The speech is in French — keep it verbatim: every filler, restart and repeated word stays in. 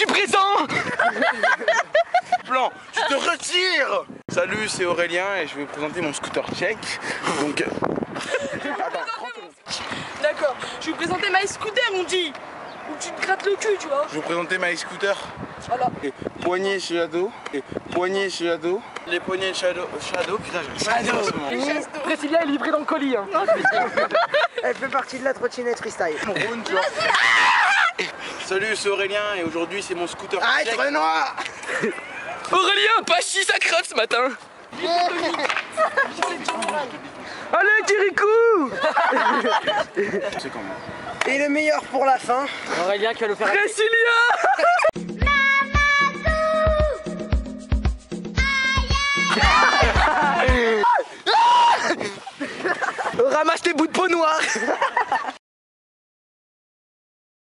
suis présent. Plan, tu te retires. Salut, c'est Aurélien et je vais vous présenter mon scooter tchèque. Donc... Attends, d'accord, je vais vous présenter My Scooter, on dit. Où tu te grattes le cul, tu vois. je vais vous présenter My Scooter. Voilà. Et poignée Shadow. Et poignée Shadow. Les poignées de Shadow. Shadow, putain, j'ai Shadow. Priscilla est livrée dans le colis. Hein. Elle fait partie de la trottinette freestyle. Rhône, tu vois. Salut, c'est Aurélien et aujourd'hui c'est mon scooter Arrête, tchèque. Renoir. Aurélien, pas chi, ça crotte ce matin. Allez, Kirikou. C'est quand même. Et le meilleur pour la fin. Aurélien qui va nous faire... Priscilla. Ramasse tes bouts de peau noire.